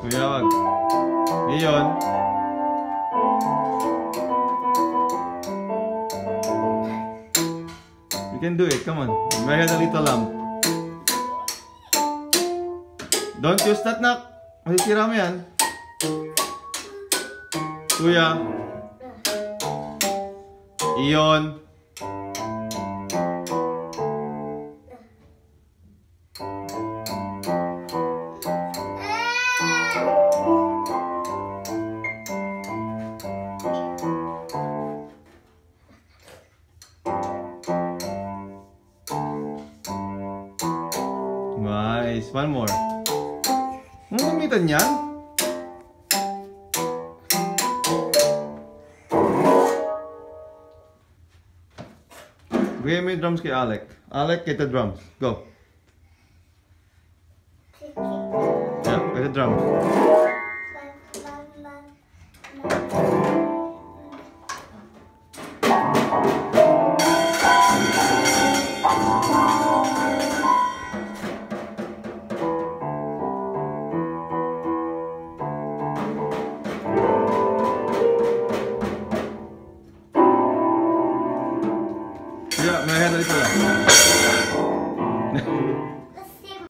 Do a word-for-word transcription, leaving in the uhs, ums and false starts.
Kuya, wag. Iyon. You can do it. Come on. I had a little lamp. Don't use that, nak. Masisira mo yan. Kuya. Iyon. Nice. One more. Anong gamitan yan? Bigay mo yung drums kay Alec. Alec, get the drums. Go. Yeah, get the drums. Yeah, may hand dito lang.